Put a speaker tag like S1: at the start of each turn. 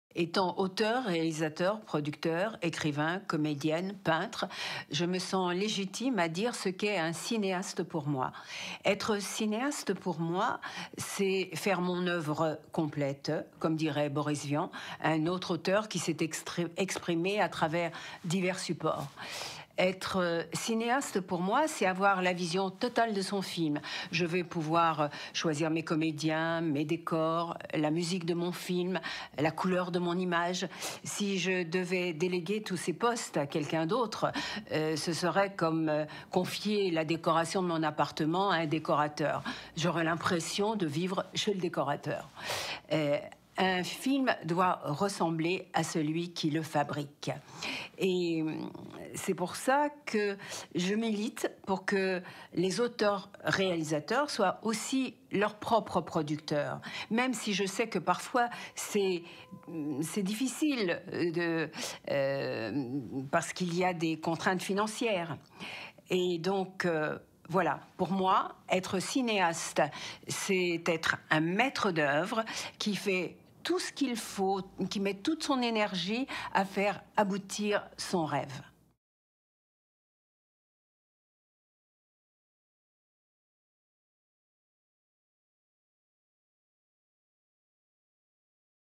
S1: Étant auteur, réalisateur, producteur, écrivain, comédienne, peintre, je me sens légitime à dire ce qu'est un cinéaste pour moi. Être cinéaste pour moi, c'est faire mon œuvre complète, comme dirait Boris Vian, un autre auteur qui s'est exprimé à travers divers supports. Être cinéaste pour moi, c'est avoir la vision totale de son film. Je vais pouvoir choisir mes comédiens, mes décors, la musique de mon film, la couleur de mon image. Si je devais déléguer tous ces postes à quelqu'un d'autre, ce serait comme confier la décoration de mon appartement à un décorateur. J'aurais l'impression de vivre chez le décorateur. Un film doit ressembler à celui qui le fabrique. Et c'est pour ça que je milite pour que les auteurs-réalisateurs soient aussi leurs propres producteurs. Même si je sais que parfois c'est difficile parce qu'il y a des contraintes financières. Et donc... voilà, pour moi, être cinéaste, c'est être un maître d'œuvre qui fait tout ce qu'il faut, qui met toute son énergie à faire aboutir son rêve.